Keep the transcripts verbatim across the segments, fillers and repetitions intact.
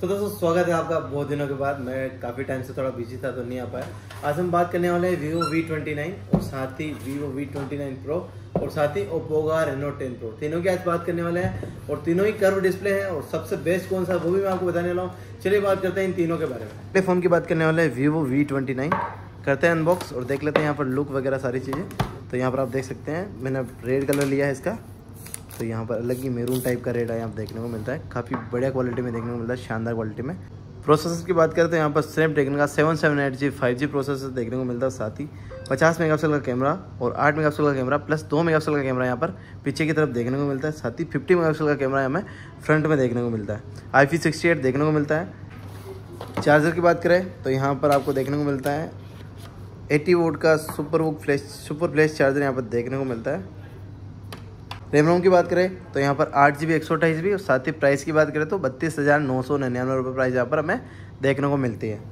तो दोस्तों स्वागत है आपका बहुत दिनों के बाद। मैं काफ़ी टाइम से थोड़ा बिजी था तो नहीं आ पाया। आज हम बात करने वाले हैं वीवो वी ट्वेंटी नाइन और साथ ही Vivo V twenty nine pro और साथ ही ओप्पो का रेनो टेन प्रो, तीनों की आज बात करने वाले हैं और तीनों ही कर्व डिस्प्ले हैं और सबसे बेस्ट कौन सा वो भी मैं आपको बताने वाला हूँ। चलिए बात करते हैं इन तीनों के बारे में। पहले फ़ोन की बात करने वाले हैं वीवो वी ट्वेंटी नाइन, करते हैं अनबॉक्स और देख लेते हैं यहाँ पर लुक वगैरह सारी चीज़ें। तो यहाँ पर आप देख सकते हैं मैंने रेड कलर लिया है इसका, तो यहाँ पर अलग ही मेरून टाइप का रेड है यहाँ देखने को मिलता है। काफ़ी बढ़िया क्वालिटी में देखने को मिलता है, शानदार क्वालिटी में। प्रोसेसर की बात करते हैं तो यहाँ पर स्नैपड्रैगन का seven seven eight G five G processor देखने को मिलता है। साथ ही पचास मेगापिक्सल का कैमरा और आठ मेगापिक्सल का कैमरा प्लस दो मेगापिक्सल का कैमरा यहाँ पर पीछे की तरफ देखने को मिलता है। साथ ही फिफ्टी मेगापिक्सल का कैमरा हमें फ्रंट में देखने को मिलता है। आई पी सिक्सटी एट देखने को मिलता है। चार्जर की बात करें तो यहाँ पर आपको देखने को मिलता है एटी वोल्ट का super VOOC flash super flash charger यहाँ पर देखने को मिलता है। रैम रोम की बात करें तो यहाँ पर आठ जी बी एक सौ अट्ठाईस जी बी और साथ ही प्राइस की बात करें तो बत्तीस हज़ार नौ सौ निन्यानवे रुपये प्राइस यहाँ पर हमें देखने को मिलती है।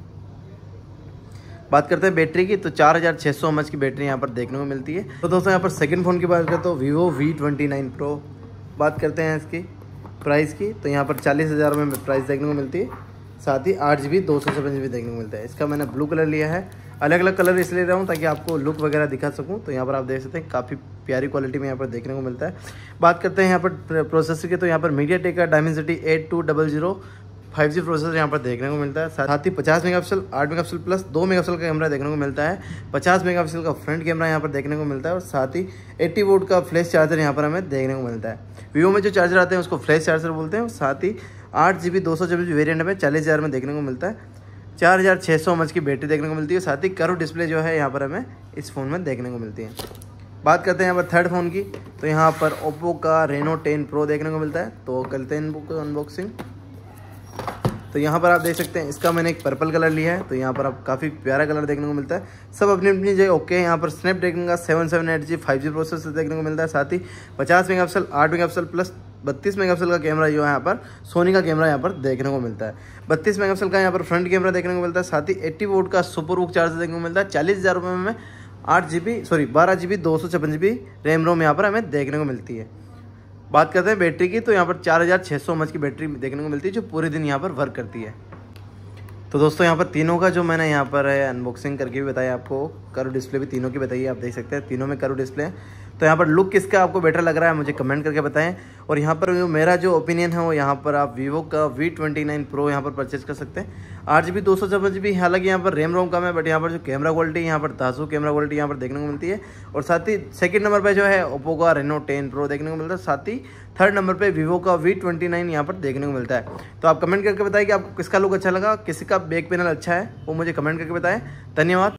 बात करते हैं बैटरी की तो चार हज़ार छः सौ एम एच की बैटरी यहाँ पर देखने को मिलती है। तो दोस्तों यहाँ पर सेकंड फ़ोन की बात करें तो Vivo V twenty nine pro बात करते हैं इसकी प्राइस की, तो यहाँ पर चालीस हज़ार में प्राइस देखने को मिलती है। साथ ही आठ जी बी दो सौ छप्पन जी बी देखने को मिलता है। इसका मैंने ब्लू कलर लिया है, अलग अलग कलर इसलिए रहा हूँ ताकि आपको लुक वगैरह दिखा सकूँ। तो यहाँ पर आप देख सकते हैं काफ़ी प्यारी क्वालिटी में यहाँ पर देखने को मिलता है। बात करते हैं यहाँ पर प्रोसेसर की, तो यहाँ पर मीडियाटेक का Dimensity eight two double zero five G processor यहाँ पर देखने को मिलता है। साथ ही पचास मेगापिक्सल आठ मेगापिक्सल प्लस दो मेगापिक्सल का कैमरा देखने को मिलता है। पचास मेगापिक्सल का फ्रंट कैमरा यहाँ पर देखने को मिलता है और साथ ही अस्सी वोल्ट का फ्लैश चार्जर यहाँ पर हमें देखने को मिलता है। वीवो में जो चार्जर आते हैं उसको फ्लैश चार्जर बोलते हैं। और साथ ही आठ जी बी दो सौ छब्बीस वेरियंट में चालीस हज़ार में देखने को मिलता है। चार हज़ार छः सौ एम एच की बैटरी देखने को मिलती है। साथ ही कर्व डिस्प्ले जो है यहाँ पर हमें इस फ़ोन में देखने को मिलती है। बात करते हैं यहाँ पर थर्ड फ़ोन की, तो यहाँ पर ओप्पो का रेनो टेन प्रो देखने को मिलता है। तो करते हैं इनकी अनबॉक्सिंग। तो यहाँ पर आप देख सकते हैं इसका मैंने एक पर्पल कलर लिया है, तो यहाँ पर आप काफ़ी प्यारा कलर देखने को मिलता है। सब अपनी अपनी जगह ओके है। यहाँ पर स्नैपड्रैगन का seven seven eight G five G processor देखने को मिलता है। साथ ही पचास मेगापिक्सल आठ मेगापिक्सल प्लस बत्तीस मेगापिक्सल का कैमरा जो है यहाँ पर सोनी का कैमरा यहाँ पर देखने को मिलता है। बत्तीस मेगापिक्सल का यहाँ पर फ्रंट कैमरा देखने को मिलता है। साथ ही अस्सी वोल्ट का सुपर वुक चार्जर देखने को मिलता है। चालीस हज़ार रुपये में आठ जी बी सॉरी बारह जी बी दो सौ छप्पन जी बी रैम रोम यहाँ पर हमें देखने को मिलती है। बात करते हैं बैटरी की, तो यहाँ पर चार हज़ार छः सौ एम एच की बैटरी देखने को मिलती है जो पूरे दिन यहाँ पर वर्क करती है। तो दोस्तों यहाँ पर तीनों का जो मैंने यहाँ पर अनबॉक्सिंग करके भी बताया आपको, कर्व डिस्प्ले भी तीनों की बताइए। आप देख सकते हैं तीनों में कर्व डिस्प्ले है। तो यहाँ पर लुक किसका आपको बेटर लग रहा है मुझे कमेंट करके बताएं। और यहाँ पर जो मेरा जो ओपिनियन है वो यहाँ पर आप वीवो का वी ट्वेंटी नाइन प्रो यहाँ पर परचेज कर सकते हैं। आठ जी बी दो सौ छप्पन जी बी हालांकि यहाँ पर रैम रोम कम है, बट यहाँ पर जो कैमरा क्वालिटी यहाँ पर ताज़ू कैमरा क्वालिटी यहाँ पर देखने को मिलती है। और साथ ही सेकंड नंबर पे जो है ओप्पो का रेनो टेन प्रो देखने को मिलता है। साथ ही थर्ड नंबर पे वीवो का वी ट्वेंटी नाइन यहाँ पर देखने को मिलता है। तो आप कमेंट करके बताएं कि आपको किसका लुक अच्छा लगा, किसी का बैक पैनल अच्छा है, वो मुझे कमेंट करके बताएं। धन्यवाद।